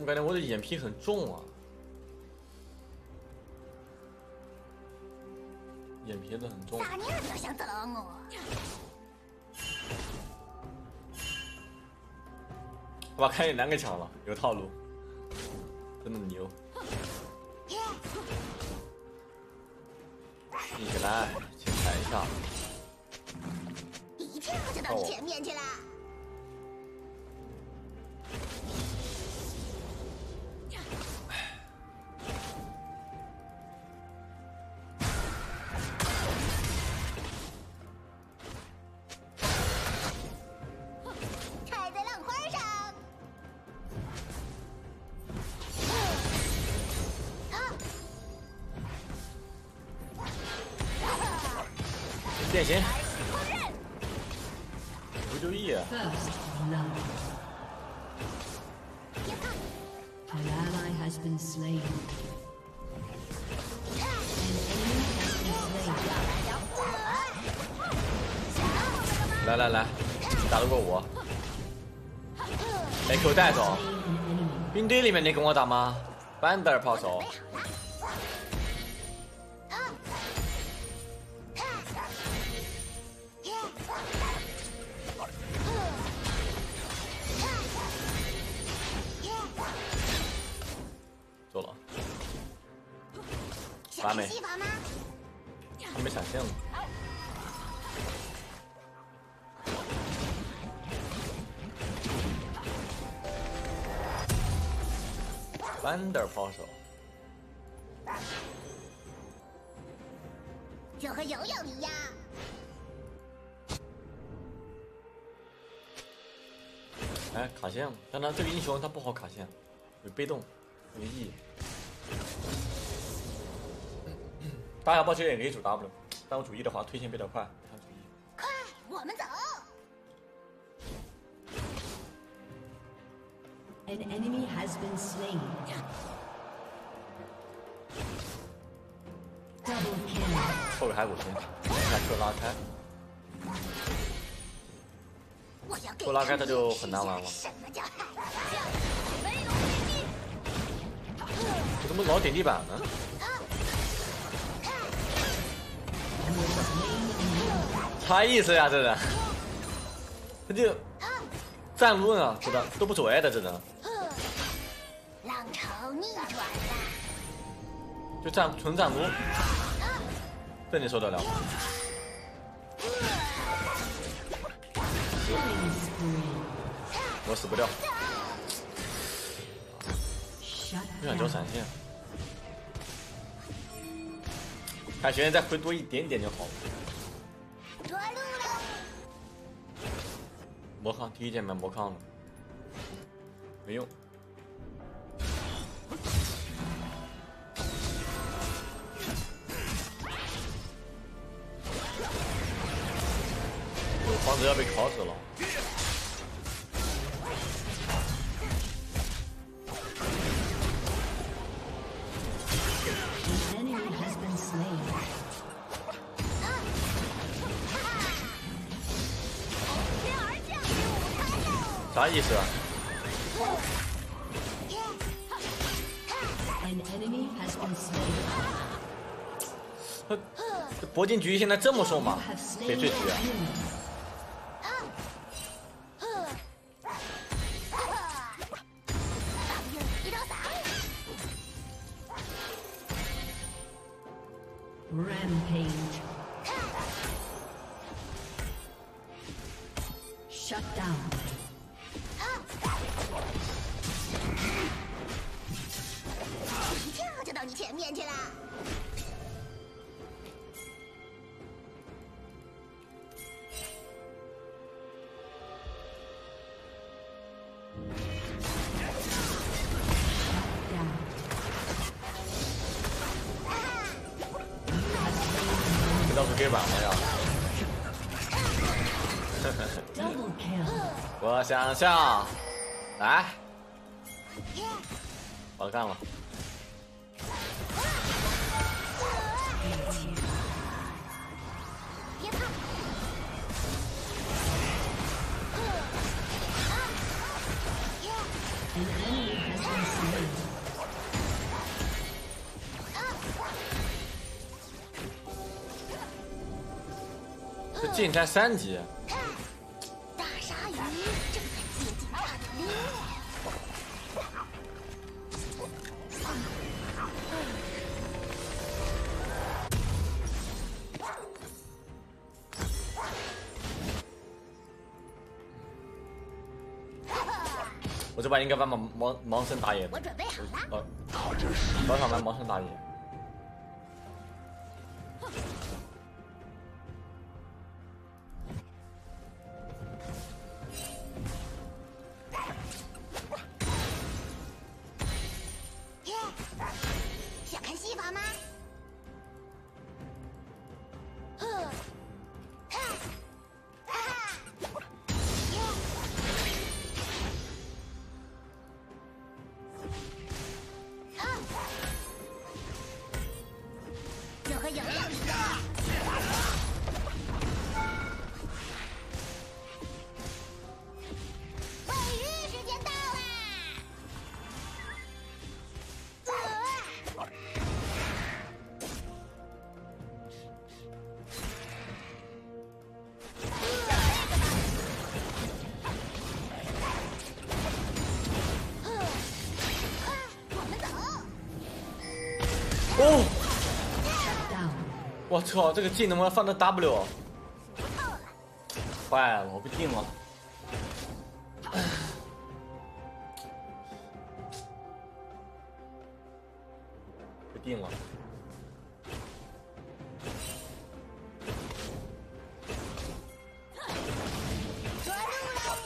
我感觉我的眼皮很重啊，眼皮子很重。 咋你也想得了我？ 我把看见2个抢了，有套路，真的牛。立起来，先踩一下。 一跳就到你前面去了。踩在浪花上。 变形，不注意啊！ An ally has been slain. An enemy has been slain. 来来来，打得过我。被 Q 带走。冰堆里面你跟我打吗？班德尔炮手。走了。完美。还没闪现呢。 班德尔炮手， 就和游泳一样。 哎，卡线了，但他这个英雄他不好卡线，有被动，没意义。打小暴击也可以主 W， 但我主 E 的话推线比较快，不想主 E。 快，我们走。 An enemy has been slain. Double kill. 后面还有5分，把 Q 拉开。Q 拉开他就很难玩了。我怎么老点地板呢？啥意思呀？这人，他就站路呢，知道都不走 A 的这人。 浪潮逆转了， 就纯站撸，这你受得了吗？我死不掉，不想交闪现。看学员再回多一点点就好了。 夺路了， 魔抗第一件买魔抗了，没用。 房子要被烤死了。啥意思啊？这铂金局现在这么瘦吗？翡翠局啊？ Rampage. Shut down. 一跳就到你前面去了。 这倒是给晚了呀！我想象，来，我干了。 别怕。 An enemy has been slain. 这剑才3级。 大鲨鱼正在接近它的猎。 我这把应该玩盲僧打野。 我准备好了。 早上玩盲僧打野。 想看戏法吗？就和游泳一样。喂鱼时间到啦！我们走。 哦， down. 我操，这个技能能放的 W， 坏了，我被定了。被定了。 抓住了！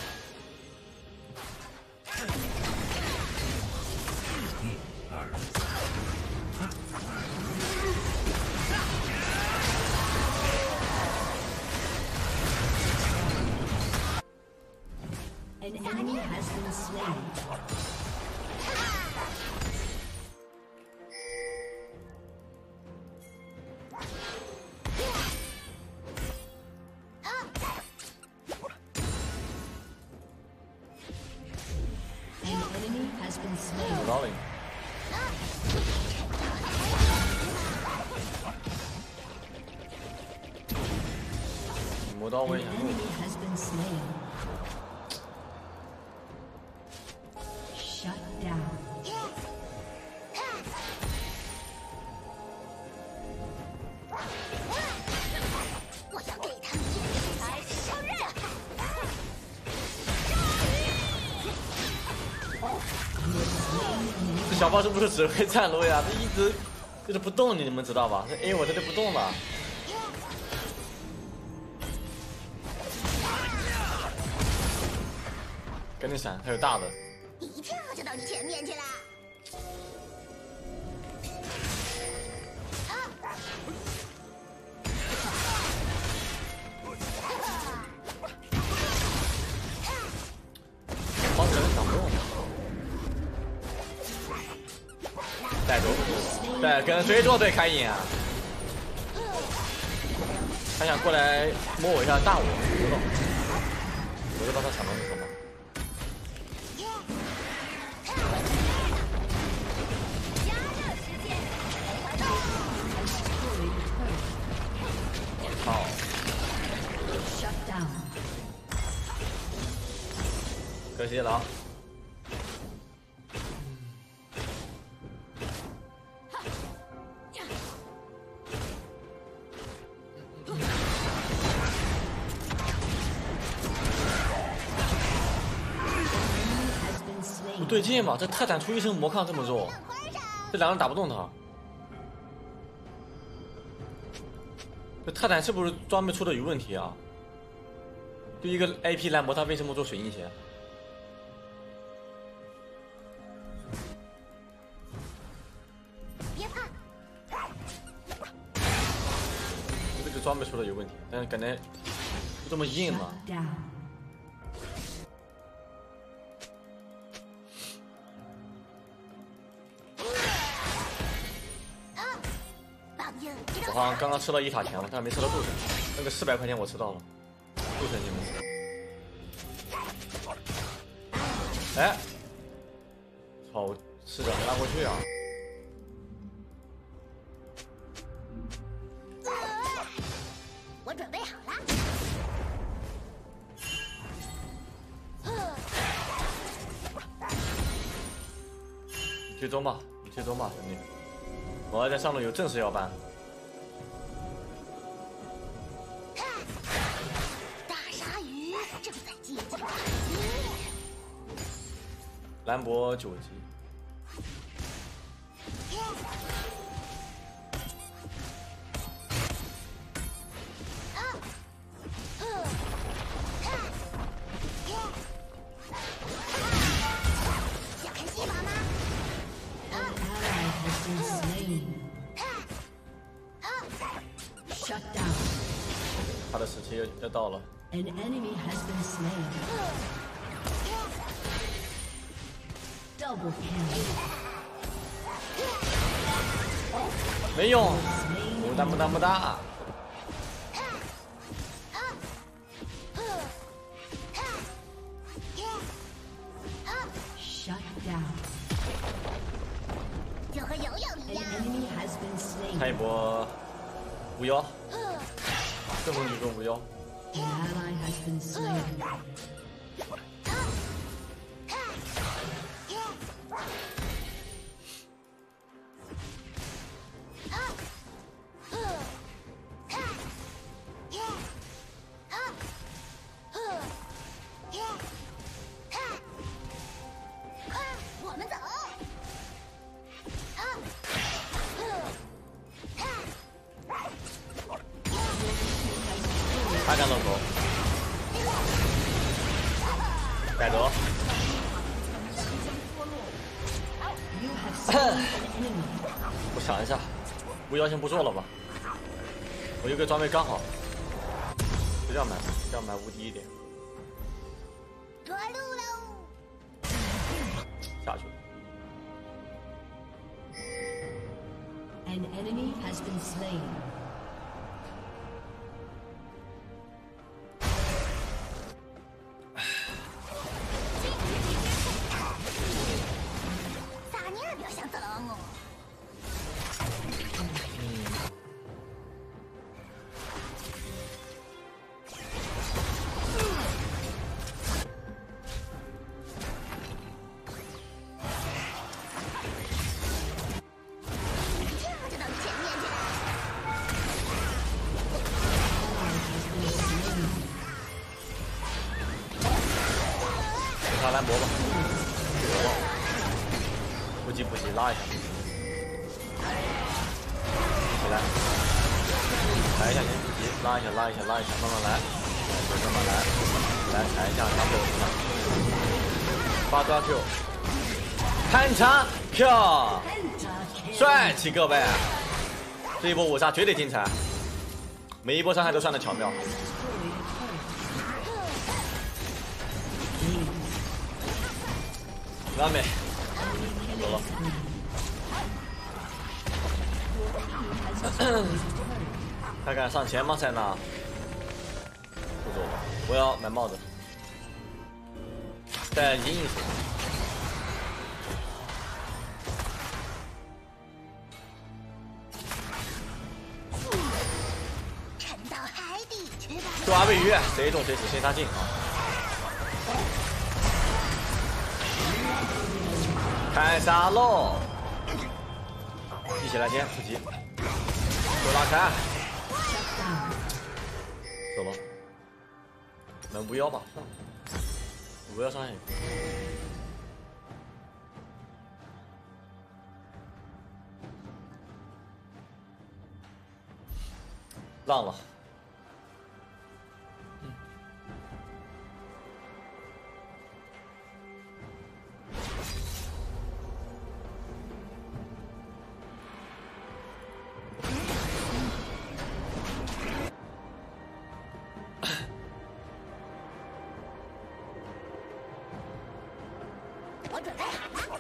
An enemy has been slain. 啊！ An enemy has been slain. 有道理。磨刀 An 我也想用。 enemy has been slain. Shut down. 我要给他们一来受热。 这小豹是不是只会站路呀？这一直就是不动，你们知道吧？这 A 我这里不动了。赶紧闪，还有大的。 一跳就到你前面去了。 帮人挡不动。带走，对，跟谁作对开眼啊？他想过来摸我一下大我，不动，我就把他抢到那个嘛。好， Shut down. 可惜了啊。不对劲吧？这泰坦出一身魔抗这么弱，这两个人打不动他。这泰坦是不是装备出的有问题啊？就一个 AP 蓝魔，他为什么做水银鞋？ 别怕， 这个装备出的有问题，但是感觉不这么硬嘛。 Shut down. 我好像刚刚吃到一塔钱了，但是没吃到杜神。那个400块钱我吃到了，杜神你们吃。哎，操！我试着拉过去啊！ 我准备好了。 接中吧，你接中吧，兄弟。我在上路有正事要办。 大鲨鱼正在接近海面。 兰博9级。 想看戏法吗？ Ally has been slain. Shut down. 他的时期要到了。 An enemy has been slain. Double kill. 没用， Slain. 木哒木哒木哒。 Shut down. 就和游泳一 An 样。 enemy has been slain. 看一波巫妖，正风局跟巫妖。 An ally has been slain. 快，我们走。 他敢露头，盖德， You have slain an enemy. 我想一下，巫妖先不做了吧。我有个装备刚好，不要买，要买无敌一点， 夺路喽！ 下去。 An enemy has been slain. 撒尼尔表想走我。跳就到你前面去了。 给他兰博吧，不急不急，拉一下，一起来，抬一下先，不急，拉一下，拉一下，拉一下，慢慢来，慢慢来，来抬一下，拿不了8抓 Q， 探查 Q， 帅气各位，这一波5杀绝对精彩，每一波伤害都算得巧妙。 完美，走了。他敢上前吗？塞纳？不走吧，我要买帽子，戴银翼水。 沉到海底去吧。 抓尾鱼，谁中谁死，谁杀进啊！开杀喽！一起来先，不急，给我拉开，走了。买巫妖吧，算了，巫妖伤害也可以。浪了。 我准备好了。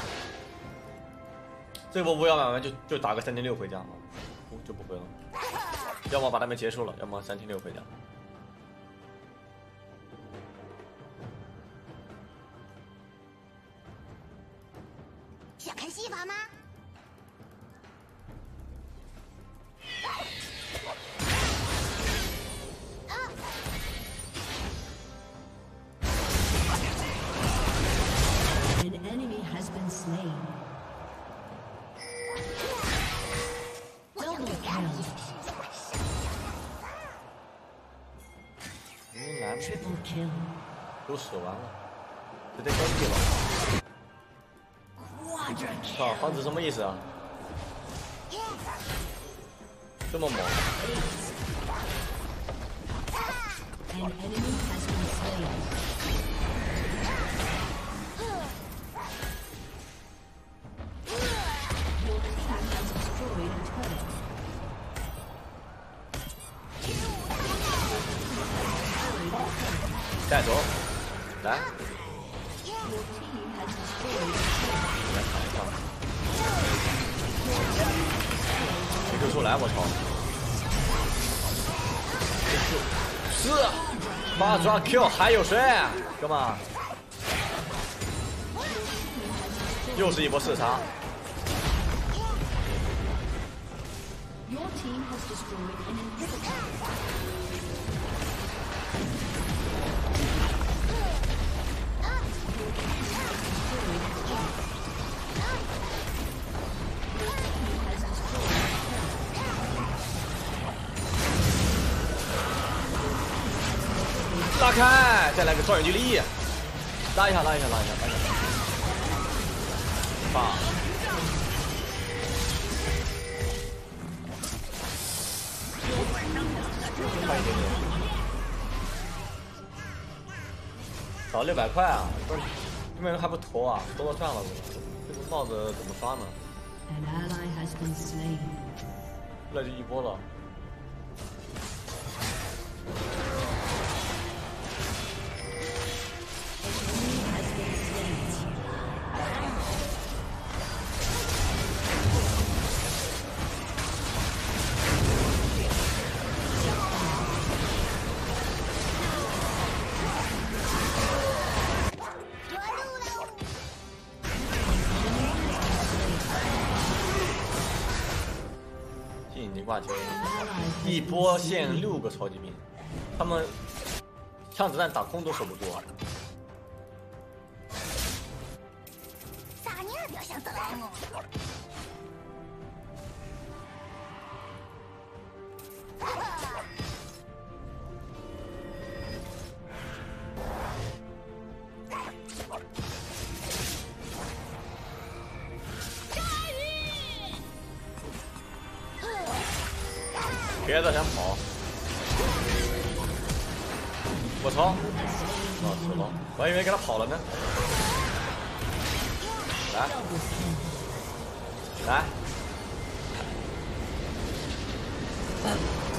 这波巫妖买完就打个3.6回家啊，就不会了。要么把他们结束了，要么3.6回家。 想看戏法吗？ An enemy has been slain. 来 Triple kill. 都死完了，这得交替了。操，皇子什么意思啊？这么猛！ An enemy has been slain. Your team has destroyed a turret. 带走，来， Your team has destroyed a 来尝一尝。没救出来，我操！是八抓 Q， 还有谁？哥们，又是一波射杀。 Your team has destroyed an inhibitor. 拉开，再来个超远距离，拉一下，拉一下，拉一下，拉一下，棒！快一点点，少600块啊！不是，这边还不投啊？投了算了，这个帽子怎么刷呢？ An ally has been slain. 那就一波了。 进击挂球，一波限6个超级兵，他们枪子弹打空都守不住啊！ 撒尼尔表想得来我。 别再想跑！我操！死了！我还以为给他跑了呢。来，来。